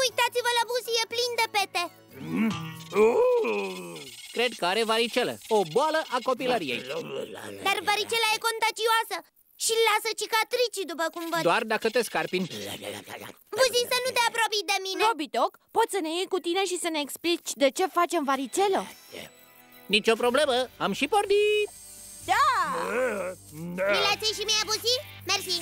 Uitați-vă la buzi, e plin de pete. Cred că are varicelă, o boală a copilăriei. Dar varicela e contagioasă și lasă cicatrici, după cum văd. Doar dacă te scarpini. Buzi, să nu te apropii de mine. Robidoc, poți să ne iei cu tine și să ne explici de ce facem varicelă? Nici o problemă, am și pornit. Da! Mi l-ați și mie, Buzi? Mersi.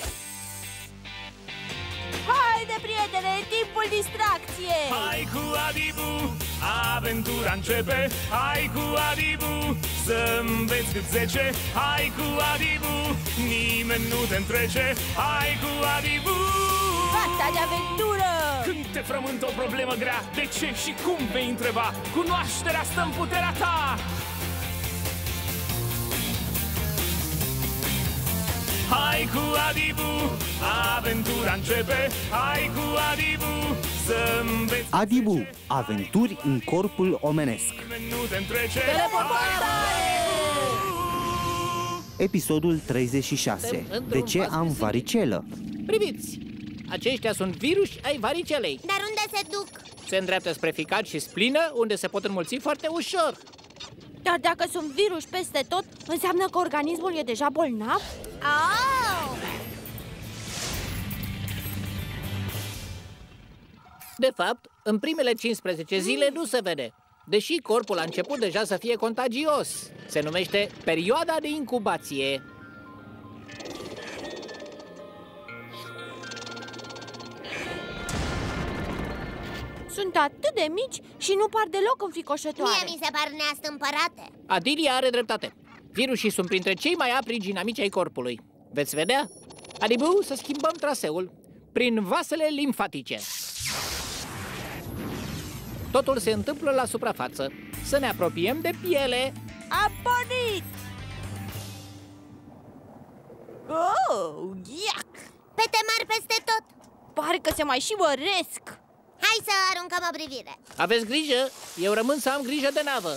Haide, prietene, e timpul distracției! Hai cu Adibu, aventura începe. Hai cu Adibu, să înveți cât 10. Hai cu Adibu, nimeni nu te întrece. Hai cu Adibu. Asta de aventură! Când te frământă o problemă grea, de ce și cum vei întreba? Cunoașterea stă în puterea ta. Hai cu Adibu, aventura începe. Hai cu Adibu, să înveți. Adibu, aventuri în corpul omenesc. Nu te întrece. Episodul 36. De ce am varicelă? Priviți, aceștia sunt viruși ai varicelei. Dar unde se duc? Se îndreaptă spre ficat și splină, unde se pot înmulți foarte ușor. Dar dacă sunt viruși peste tot, înseamnă că organismul e deja bolnav? Oh! De fapt, în primele 15 zile nu se vede, deși corpul a început deja să fie contagios. Se numește perioada de incubație. Sunt atât de mici și nu par deloc înfricoșătoare. Mie mi se par neastâmpărate. Adilia are dreptate. Virusii sunt printre cei mai apri inamici ai corpului. Veți vedea? Adibu, să schimbăm traseul prin vasele limfatice. Totul se întâmplă la suprafață. Să ne apropiem de piele. A pornit! Oh, iac! Pete mari peste tot. Parcă se mai și măresc! Hai să aruncăm o privire. Aveți grijă, eu rămân să am grijă de navă.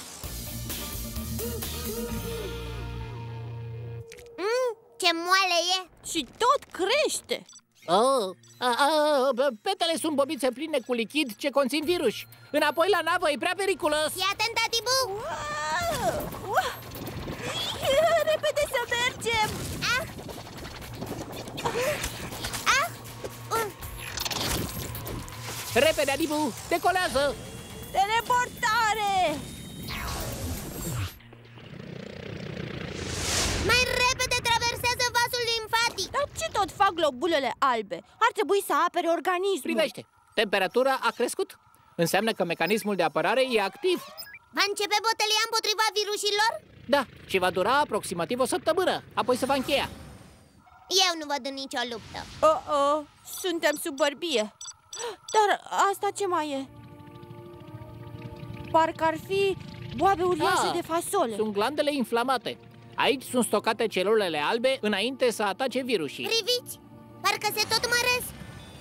Ce moale e. Și tot crește! Petele sunt bobițe pline cu lichid ce conțin virus. Înapoi la navă, e prea periculos. Fii atent, Adibu. Repede să mergem! Repede, Adibu, decolează! Teleportare! Mai repede traversează vasul limfatic. Dar ce tot fac globulele albe? Ar trebui să apere organismul. Privește, temperatura a crescut. Înseamnă că mecanismul de apărare e activ. Va începe bătălia împotriva virusilor? Da, și va dura aproximativ o săptămână. Apoi se va încheia. Eu nu văd nicio luptă. Suntem sub bărbie. Dar asta ce mai e? Parcă ar fi boabe uriașe de fasole. Sunt glandele inflamate. Aici sunt stocate celulele albe înainte să atace virusii. Priviți, parcă se tot măresc.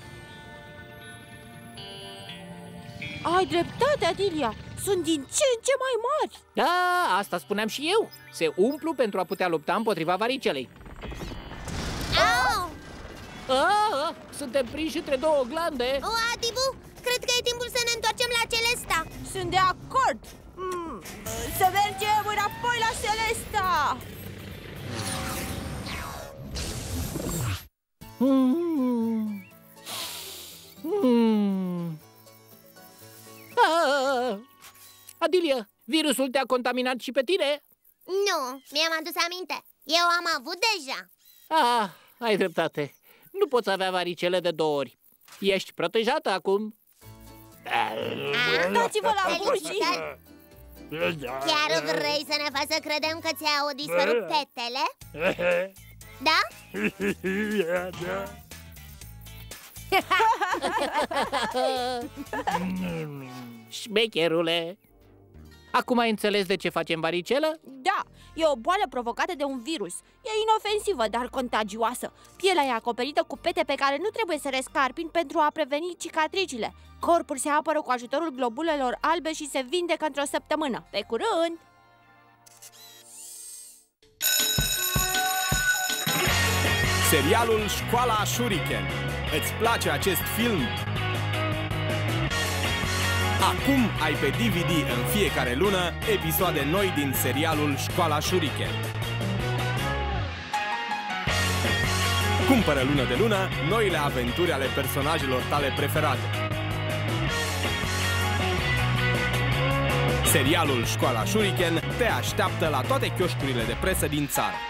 Ai dreptate, Adilia. Sunt din ce în ce mai mari. Da, asta spuneam și eu. Se umplu pentru a putea lupta împotriva varicelei. Au! Suntem prinși între două glande. Adibu, cred că e timpul să ne întoarcem la Celesta. Sunt de acord. Să mergem înapoi la Celesta. Adilia, virusul te-a contaminat și pe tine? Nu, mi-am adus aminte. Eu am avut deja. Ai dreptate. Nu poți avea varicele de 2 ori. Ești protejată acum. Dați-vă la buzi. Chiar vrei să ne faci să credem că ți-au dispărut petele? Da? Șmecherule. Acum ai înțeles de ce facem varicelă? Da, e o boală provocată de un virus. E inofensivă, dar contagioasă. Pielea e acoperită cu pete pe care nu trebuie să le scarpini pentru a preveni cicatricile. Corpul se apără cu ajutorul globulelor albe și se vindecă într-o săptămână. Pe curând! Serialul Școala Shuriken. Îți place acest film? Acum ai pe DVD în fiecare lună episoade noi din serialul Școala Shuriken. Cumpără lună de lună noile aventuri ale personajelor tale preferate. Serialul Școala Shuriken te așteaptă la toate chioșcurile de presă din țară.